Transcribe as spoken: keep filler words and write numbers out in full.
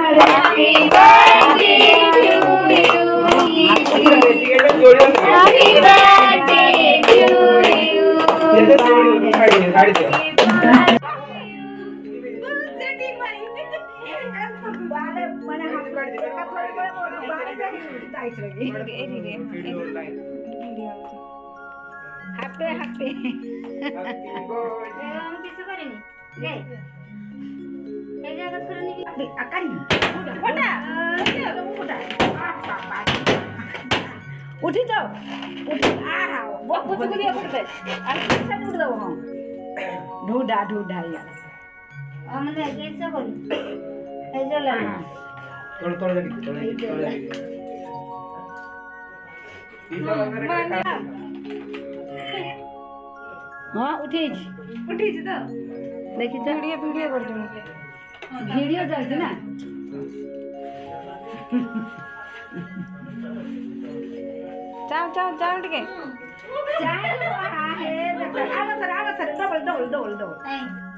Happy birthday to you. Happy birthday to you. Happy happy. उठी जाओ उठी आ रहा हो वो कुछ को दिया पड़ते अरे कैसे उठ जाओ हम ढूंढा ढूंढा यार हमने कैसे बोल ऐसे लेना थोड़ा थोड़ा जल्दी थोड़ा जल्दी हां उठी उठी जी तो देखि तो वीडियो वीडियो कर दूं वीडियो जाती ना जाओ जाओ जाओ ठीक है चाहे आ है आ सर आ sir double double double double